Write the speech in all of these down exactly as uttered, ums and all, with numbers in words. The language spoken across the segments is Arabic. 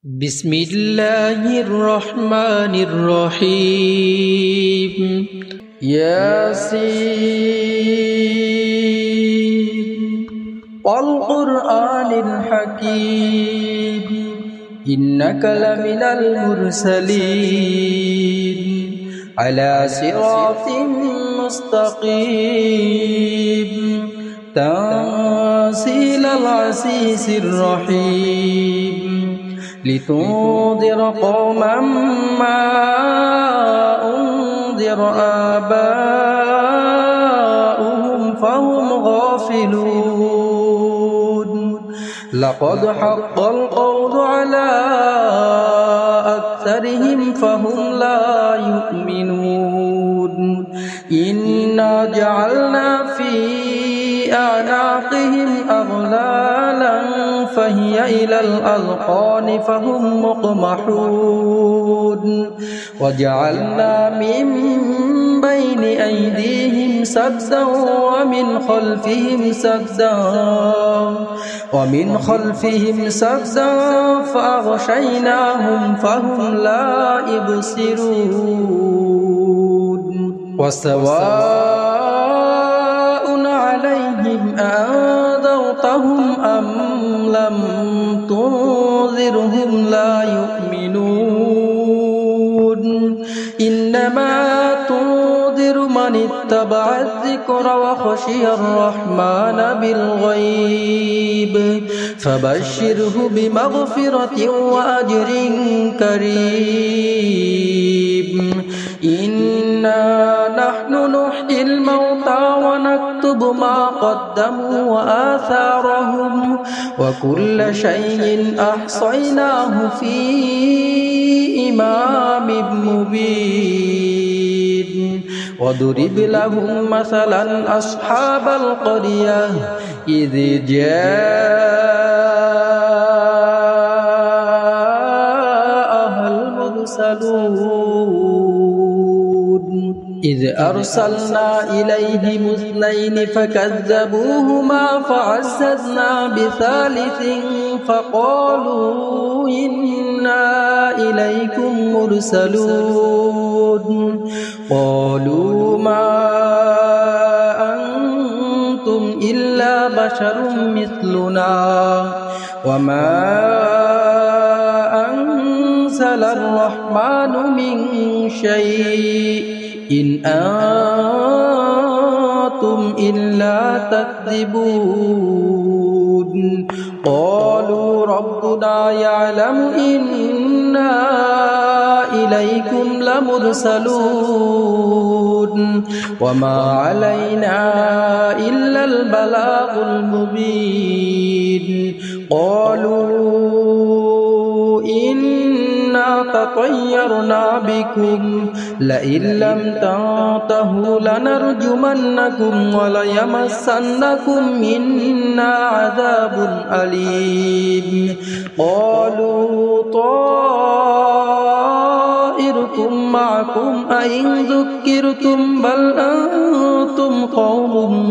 بسم الله الرحمن الرحيم ياسين والقرآن الحكيم إنك لمن المرسلين على صراط مستقيم تنزيل العزيز الرحيم لتنذر قوما ما أنذر آباؤهم فهم غافلون لقد حق القول على أكثرهم فهم لا يؤمنون إنا جعلنا في أعناقهم أغلالا فهي إلى الأذقان فهم مقمحون وجعلنا من بين أيديهم سدا ومن خلفهم سدا ومن خلفهم سدا فأغشيناهم فهم لا يبصرون وسواء عليهم أنذرتهم أم لم تنذرهم لا يؤمنون إنما تنذر من اتبع الذكر وخشي الرحمن بالغيب فبشره بمغفرة وأجر كريم إنا نحن نحيي الموتى ونكتب ما قدموا وآثارهم وكل شيء أحصيناه في إمام مبين وضرب لهم مثلا أصحاب القرية إذ جاءها المرسلون إذ أرسلنا إليهم اثنين فكذبوهما فعززنا بثالث فقالوا إنا إليكم مرسلون قالوا ما أنتم إلا بشر مثلنا وما أنزل الرحمن من شيء إن أنتم إلا تكذبون قالوا ربنا يعلم إنا إليكم لمرسلون وما علينا إلا البلاغ المبين قالوا إنا تطيرنا بكم لئن لم تنتهوا لنرجمنكم وليمسنكم منا عذاب أليم قالوا طائركم معكم أئن ذكرتم بل أنتم قوم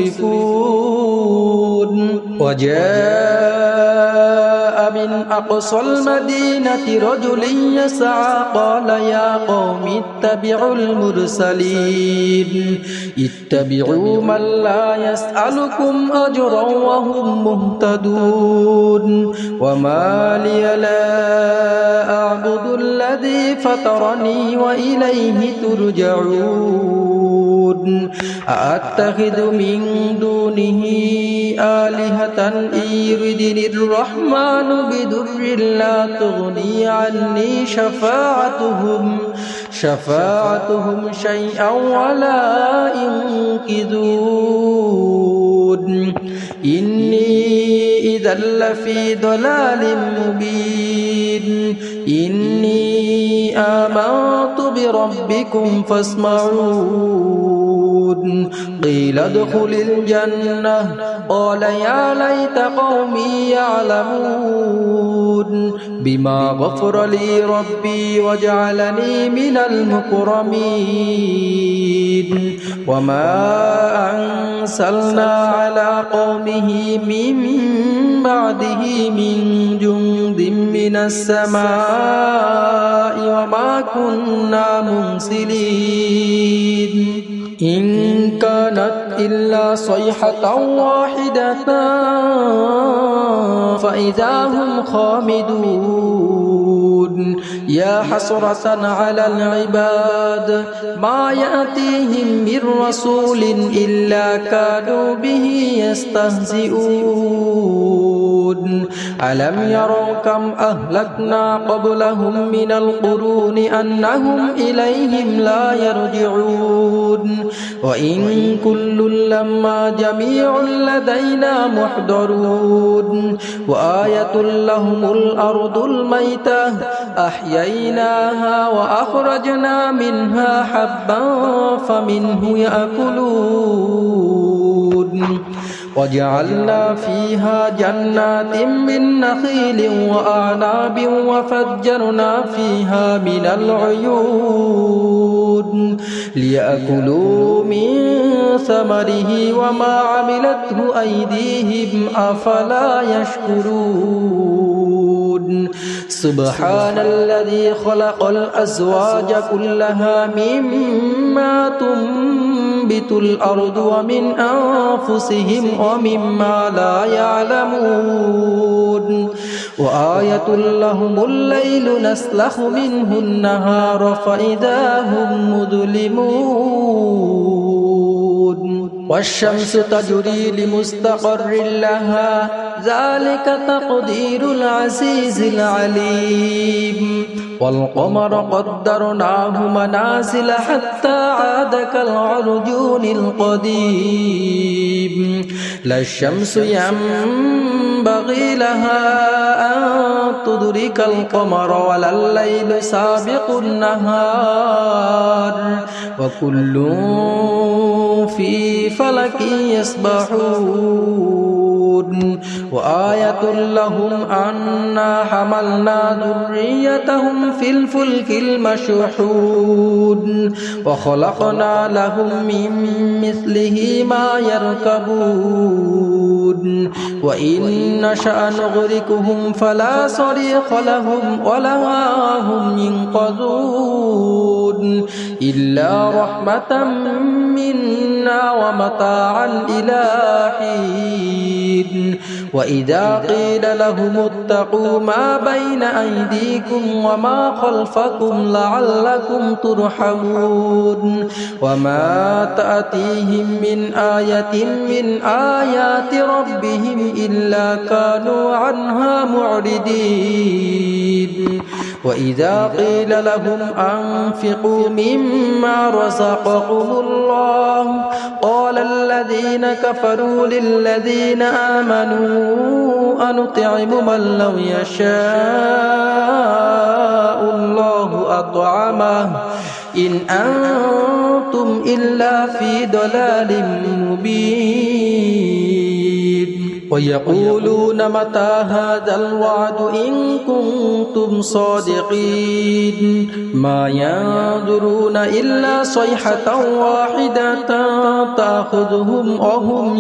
مسرفون وجاء من أقصى المدينة رجل يسعى قال يا قوم اتبعوا المرسلين اتبعوا من لا يسألكم أجرا وهم مهتدون وما لي لا أعبد الذي فطرني وإليه ترجعون أأتخذ من دونه آلهة إن يردني الرحمن بدر لا تغني عني شفاعتهم شفاعتهم شيئا ولا ينقذون إني إذا لفي ضلال مبين إني آمنت بربكم فاسمعون قيل ادخل الجنة قال يا ليت قومي يعلمون بما غفر لي ربي وجعلني من المكرمين وما أرسلنا على قومه من بعده من جند من السماء وما كنا مرسلين إن كانت إلا صيحة واحدة فإذا هم خامدون يا حسرة على العباد ما يأتيهم من رسول إلا كانوا به يستهزئون ألم يروا كم أهلكنا قبلهم من القرون أنهم إليهم لا يرجعون وإن كل لما جميع لدينا محضرون وآية لهم الأرض الميتة أحييناها وأخرجنا منها حبا فمنه يأكلون وجعلنا فيها جنات من نخيل وأعناب وفجرنا فيها من العيون ليأكلوا من ثمره وما عملته أيديهم أفلا يشكرون سبحان الذي خلق الأزواج كلها مما تنبت الأرض ومن أنفسهم ومما لا يعلمون وآية لهم الليل نسلخ منه النهار فإذا هم مظلمون والشمس تجري لمستقر لها ذلك تقدير العزيز العليم والقمر قدرناه منازل حتى عاد كالعرجون القديم لا الشمس ينبغي لها أن تدرك القمر ولا الليل سابق النهار وكل في فلك يسبحون وآية لهم أنا حملنا ذريتهم في الفلك المشحون وخلقنا لهم من مثله ما يركبون وإن نشأ نغرقهم فلا صريخ لهم ولا هم ينقذون إلا رحمة منا ومتاعا إلى حين وإذا قيل لهم اتقوا ما بين أيديكم وما خلفكم لعلكم ترحمون وما تأتيهم من آية من آيات ربهم إلا كانوا عنها معرضين وإذا قيل لهم أنفقوا مما رزقكم الله قال الذين كفروا للذين آمنوا أنطعم من لو يشاء الله أطعمه إن أنتم إلا في ضلال مبين ويقولون متى هذا الوعد إن كنتم صادقين ما ينظرون إلا صيحة واحدة تأخذهم وهم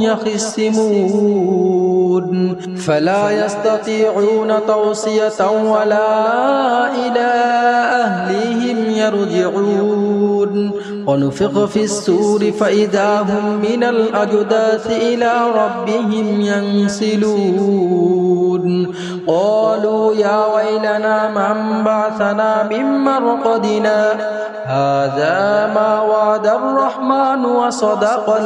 يخصمون فلا يستطيعون توصية ولا إلى أهلهم يرجعون ونفخ في السور فإذا هم من الأجداث إلى ربهم ينسلون قالوا يا ويلنا من بعثنا من مرقدنا هذا ما وعد الرحمن وصدق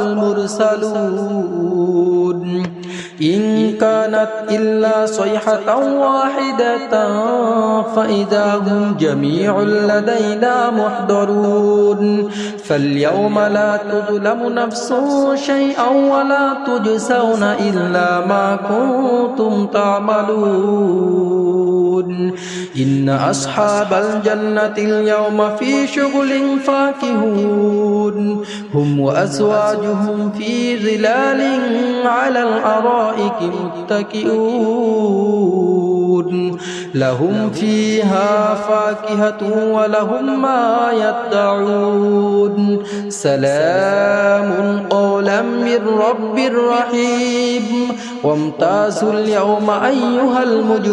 المرسلون إن كانت إلا صيحة واحدة فإذا هم جميع لدينا محضرون فاليوم لا تظلم نفس شيئا ولا تجزون إلا ما كنتم تعملون إن أصحاب الجنة اليوم في شغل فاكهون هم وأزواجهم في ظلال على الأرائك متكئون لهم فيها فاكهة ولهم ما يدعون سلام قولا من رب رحيم وامتازوا اليوم أيها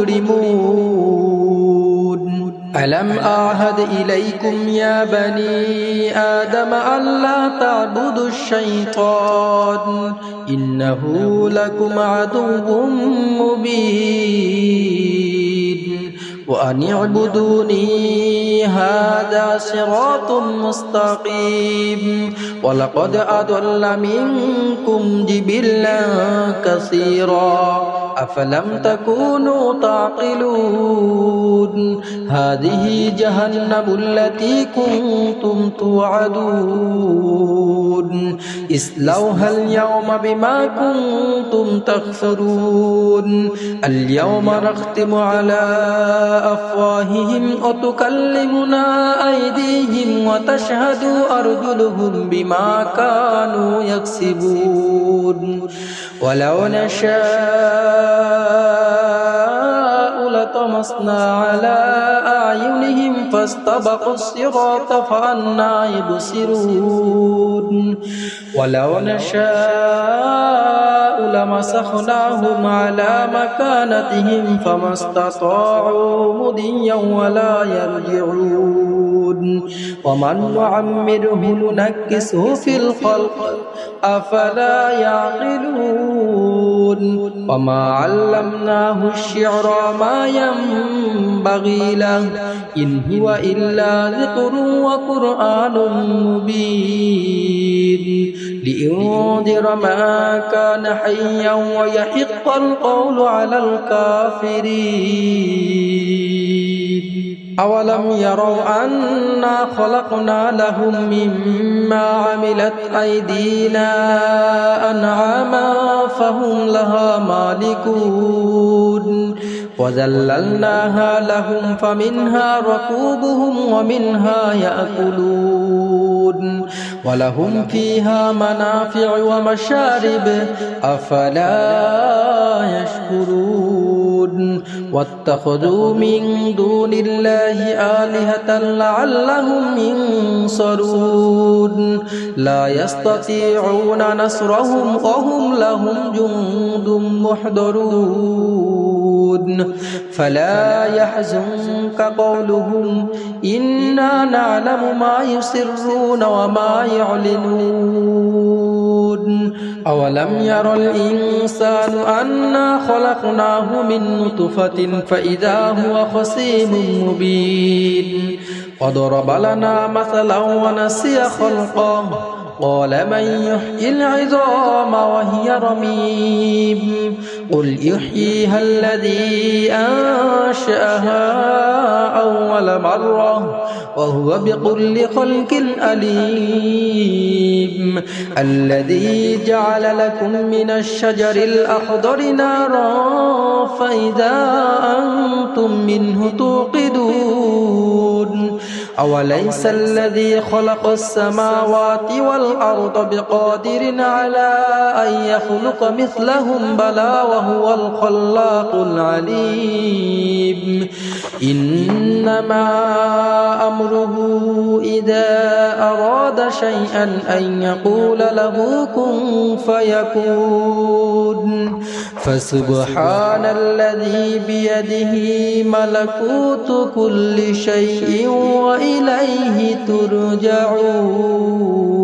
المجرمون ألم أعهد إليكم يا بني آدم ألا تعبدوا الشيطان إنه لكم عدو مبين وأن اعبدوني هذا صراط مستقيم ولقد أضل منكم جبلا كثيرا أفلم تكونوا تعقلون هذه جهنم التي كنتم توعدون اصلوها اليوم بما كنتم تكفرون اليوم نختم على أفواههم وتكلمنا أيديهم وتشهد أرجلهم بما كانوا يكسبون ولو نشاء لطمسنا على أعينهم فاستبقوا الصراط فأنى يبصرون ولو نشاء لمسخناهم على مكانتهم فما استطاعوا مضيا ولا يرجعون ومن نعمره ننكسه في الخلق أفلا يعقلون وما علمناه الشعر ما ينبغي له إن هو إلا ذكر وقرآن مبين لينذر ما كان حيا ويحق القول على الكافرين أولم يروا أنا خلقنا لهم مما عملت أيدينا أنعاما فهم لها مالكون وذللناها لهم فمنها ركوبهم ومنها يأكلون ولهم فيها منافع ومشارب أفلا يشكرون واتخذوا من دون الله آلهة لعلهم ينصرون لا يستطيعون نصرهم وهم لهم جند محضرون فلا يحزنك قولهم إنا نعلم ما يسرون وما يعلنون أولم ير الإنسان أنا خلقناه من نطفة فإذا هو خصيم مبين وضرب لنا مثلا ونسي خلقه قال من يحيي العظام وهي رميم قل يحييها الذي أنشأها أول مرة وهو بكل خلق أليم الذي جعل لكم من الشجر الأخضر نارا فإذا أنتم منه توقدون أوليس الذي خلق السماوات والأرض بقادر على أن يخلق مثلهم بلى وهو الخلاق العليم إنما أمره إذا أراد شيئا أن يقول له كن فيكون فسبحان الذي بيده ملكوت كل شيء وإليه ترجعون.